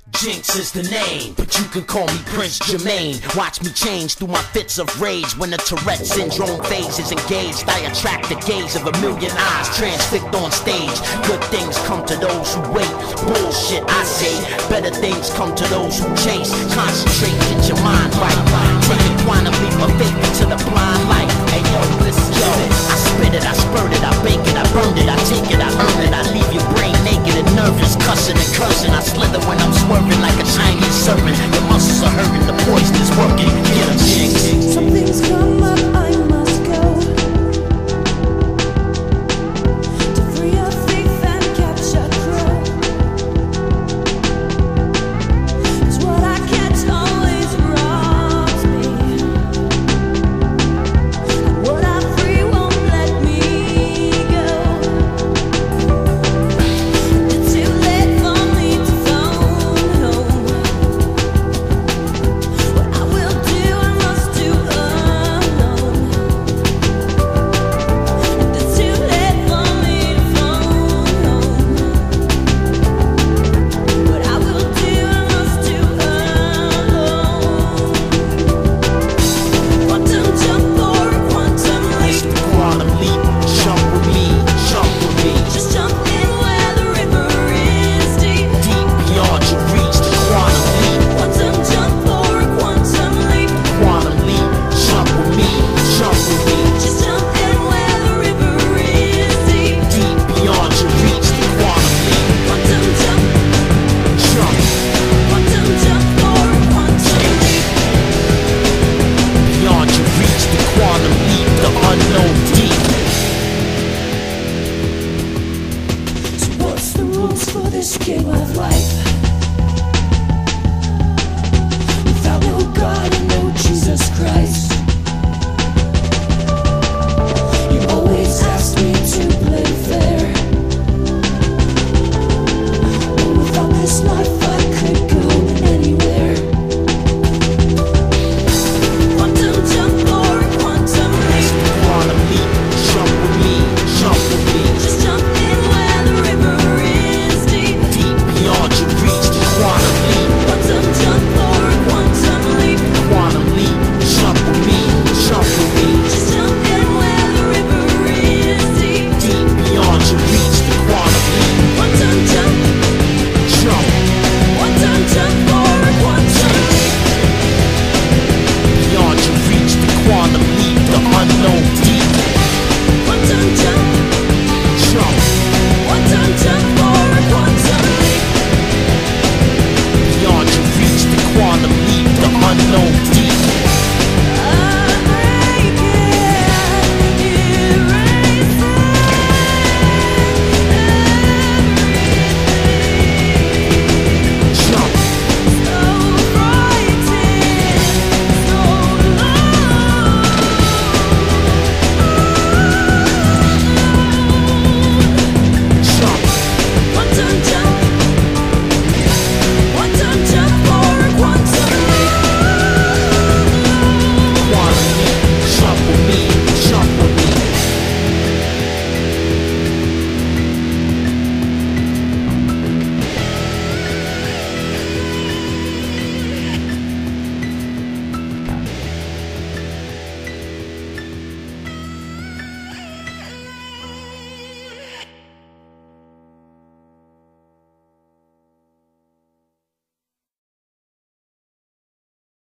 Jinx is the name, but you can call me Prince Jermaine. Watch me change through my fits of rage. When the Tourette syndrome phase is engaged, I attract the gaze of a million eyes transfixed on stage. Good things come to those who wait. Bullshit, I say. Better things come to those who chase. Concentrate, get your mind right. Take a quantum leap of faith into the blind light. Hey yo, listen, yo, I spit it, I spurt it, I bake it, I burn it, I take it, I earn it. I leave your brain naked and nervous, cussing and cursing. I slither when I'm swerving like a Chinese serpent. Your muscles are hurting, the poison is working. Get 'em, Jinx. Something's come up, I must go to free your faith and catch a crow. 'Cause what I catch always robs me, and what I free won't let me go. It's too late for me to phone home. What I will do, I must do alone. And it's too late for me to phone home. What I will do, I must do alone. Quantum jump or a quantum It's leap. the quantum leap. Jump with me, jump with me. Just jump in where the river is deep. Deep beyond your reach, the quantum leap. Quantum jump or a quantum leap. Quantum leap. Jump with me, jump with me. Just jump in where the river is deep. Deep beyond your reach, the quantum leap. Quantum jump, Jump quantum jump or a quantum leap. beyond your reach, the quantum leap, the unknown deep. So what's the rules for this game of life?